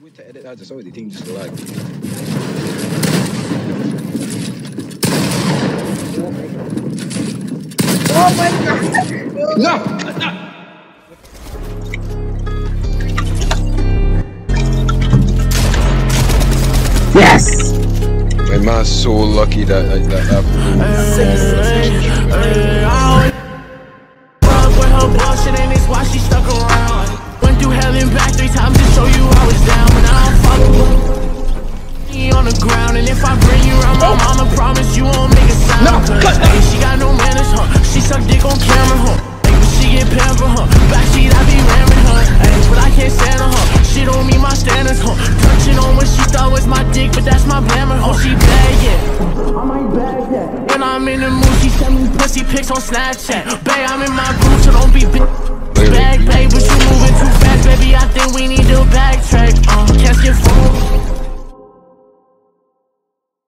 me to edit that just so the thing just like. Oh my god! No! Yes! My man's so lucky that with her bullshit and it's why she stuck around. Went through hell and back 3 times to show you I was down. But now I'm fucking on the ground. And if I bring you around my mama, promise you won't make a sound. No, hey, she got no manners, huh? She suck dick on camera, huh? Hey, but she get pampered, huh? Backseat I be ramming her. Hey, but I can't stand her, huh? She don't meet my standards, huh? Touching on what she thought was my dick, but that's my glamour, huh? She bad, yeah. I might bag, yeah. When I'm in the mood, she send me pussy pics on Snapchat. Babe, I'm in my groove, so don't be big. Bag, babe, but you moving too fast, baby. I think we need to backtrack.